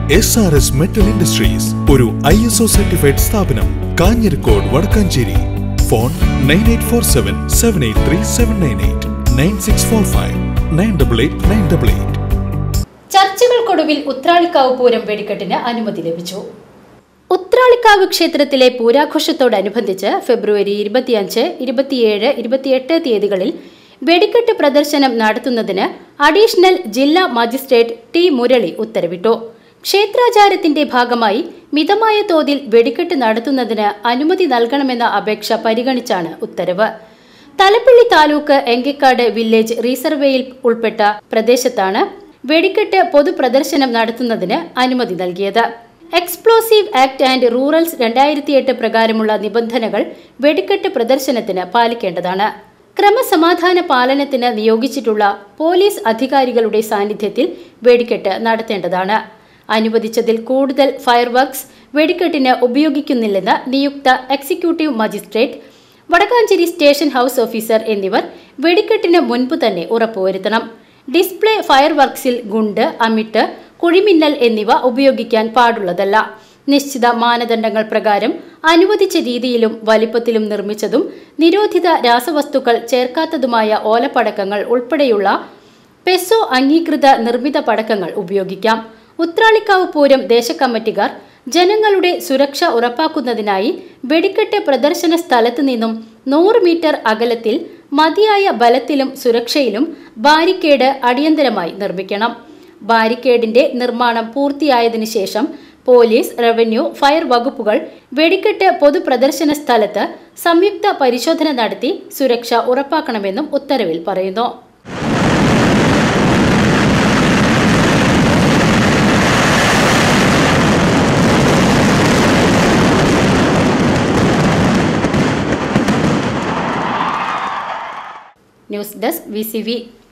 SRS Metal Industries, ഒരു ISO certified സ്ഥാപനം, Kanjirakode Vadakkanchery. Phone 9847 783 798 9645 988 988. ചർച്ചകൾക്കൊടുവിൽ ഉത്രാളിക്കാവ് പൂരം വെടിക്കെട്ടിന് അനുമതി ലഭിച്ചു. ഉത്രാളിക്കാവ് ക്ഷേത്രത്തിലെ പൂരാഘോഷത്തോടനുബന്ധിച്ച് ഫെബ്രുവരി 25, 27, 28 തീയതികളിൽ വെടിക്കെട്ട് പ്രദർശനം നടത്തുന്നതിന് അഡീഷണൽ ജില്ലാ മജിസ്ട്രേറ്റ് ടി മുരളി ഉത്തരവിട്ടു. ക്ഷേത്രാചാരത്തിന്റെ ഭാഗമായി മിതമായ തോതിൽ വെടിക്കെട്ട് നടത്തുന്നതിന് അനുമതി നൽകണമെന്ന അപേക്ഷ പരിഗണിച്ചാണ് ഉത്തരവ്. തലപ്പള്ളി താലൂക്ക് എങ്കക്കാട് വില്ലേജ് റീസർവേയിൽ ഉൾപ്പെട്ട പ്രദേശത്താണ് വെടിക്കെട്ട് പൊതുപ്രദർശനം നടത്തുന്നതിന് അനുമതി നൽകിയത്. എക്സ്പ്ലോസീവ് ആക്ട് ആൻഡ് റൂറൽസ് 2008 പ്രകാരമുള്ള നിബന്ധനകൾ വെടിക്കെട്ട് പ്രദർശനത്തിന് പാലിക്കേണ്ടതാണ്. ക്രമസമാധാന പാലനത്തിന് നിയോഗിച്ചിട്ടുള്ള പോലീസ് അധികാരികളുടെ സാന്നിധ്യത്തിൽ വെടിക്കെട്ട് നടത്തേണ്ടതാണ്. അനുവദിച്ചതിൽ കൂടുതൽ ഫയർവർക്സ് വെടിക്കെട്ടിന് ഉപയോഗിക്കുന്നില്ലെന്ന് നിയുക്ത executive magistrate, Vadakkanchery station house officer എന്നിവർ വെടിക്കെട്ടിന് മുൻപ് തന്നെ ഉറപ്പുവരുത്തണം. ഡിസ്പ്ലേ ഫയർവർക്സിൽ ഗുണ്ട്, അമിട്ട്, കുഴിമിന്നൽ എന്നിവ ഉപയോഗിക്കാൻ പാടുള്ളതല്ല. നിശ്ചിത മാനദണ്ഡങ്ങൾ പ്രകാരം അനുവദിച്ച രീതിയിലും വലിപ്പത്തിലും നിർമ്മിച്ചതും നിരോധിത രാസവസ്തുക്കൾ ചേർക്കാത്തതുമായ ഓലപ്പടക്കങ്ങൾ ഉൾപ്പെടെയുള്ള പെസോ അംഗീകൃത നിർമ്മിത പടക്കങ്ങൾ ഉപയോഗിക്കാം. ഉത്രാളിക്കാവ് പൂരം ദേശകമ്മിറ്റിക്കാർ ജനങ്ങളുടെ സുരക്ഷ ഉറപ്പാക്കുന്നതിനായി വെടിക്കെട്ട് പ്രദർശന സ്ഥലത്ത് നിന്നും 100 മീറ്റർ അകലത്തിൽ മതിയായ ബലത്തിലും സുരക്ഷയിലും ബാരിക്കേഡ് അടിയന്തരമായി നിർമ്മിക്കണം. ബാരിക്കേഡിന്റെ നിർമ്മാണം പൂർത്തിയായതിനു ശേഷം പോലീസ്, റവന്യൂ, ഫയർ വകുപ്പുകൾ വെടിക്കെട്ട് പൊതുപ്രദർശന സ്ഥലത്ത് സംയുക്ത പരിശോധന നടത്തി സുരക്ഷ ഉറപ്പാക്കണമെന്നും ഉത്തരവിൽ പറയുന്നു. News desk VCV.